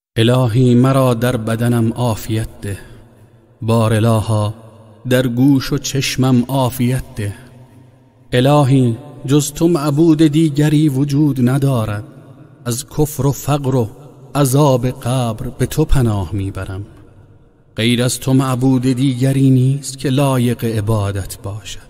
الهی مرا در بدنم عافیت ده، بار الها در گوش و چشمم عافیت ده. الهی جز تو معبود دیگری وجود ندارد، از کفر و فقر و عذاب قبر به تو پناه میبرم. غیر از تو معبود دیگری نیست که لایق عبادت باشد.